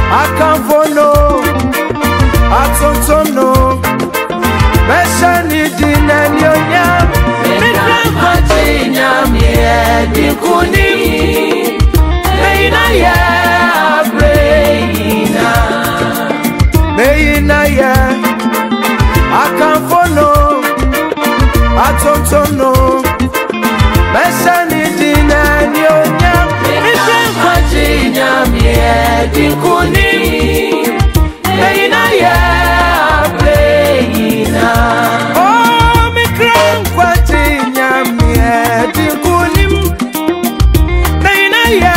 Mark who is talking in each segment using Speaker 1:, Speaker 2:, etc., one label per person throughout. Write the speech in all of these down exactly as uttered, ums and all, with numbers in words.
Speaker 1: akamfono atontono meshani dinanyonya mikranko tinyamie dikuni meina ya breina meina ya akamfono atontono meshani dinanyonya mikranko tinyamie dikuni meina ya breina oh mikranko tinyamie dikuni meina ya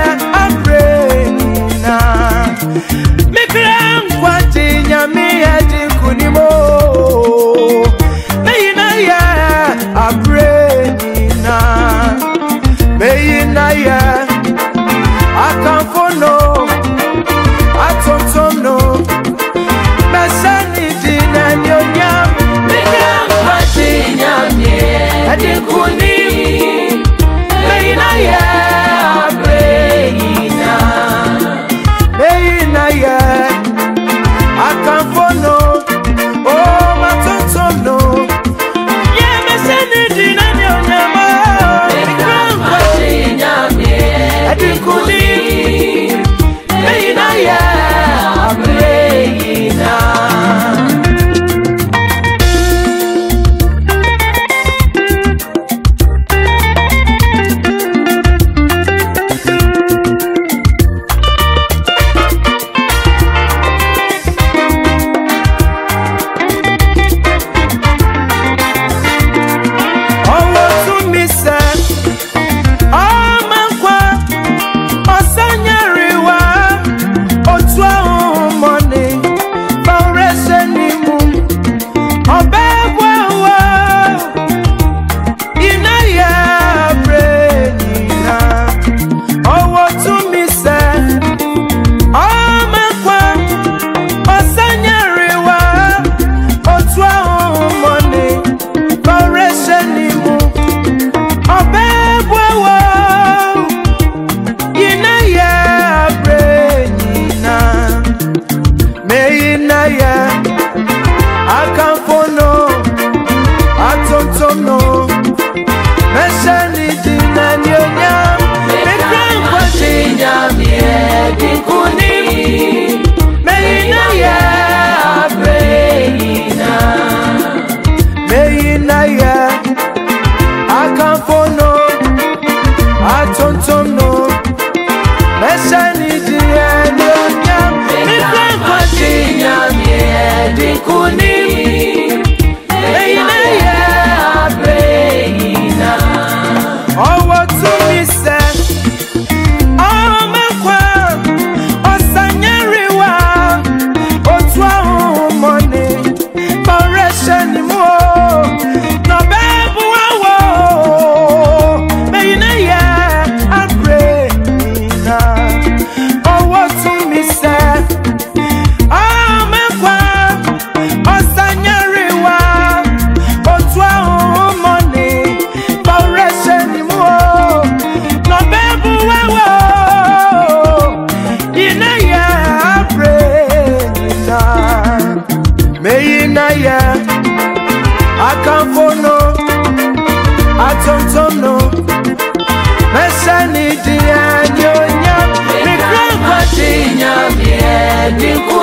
Speaker 1: breina mikranko tinyamie dikuni mo meina ya breina meina ya akamfono atontono mesani dinanyonya mikranko tinyamie dikuni meina ya breina meina ya akamfono oh matontono ye mesani dinanyonya mikranko tinyamie dikuni meina ya breina meina ya akamfono atontono mesani dinanyonya mikranko tinyamie dikuni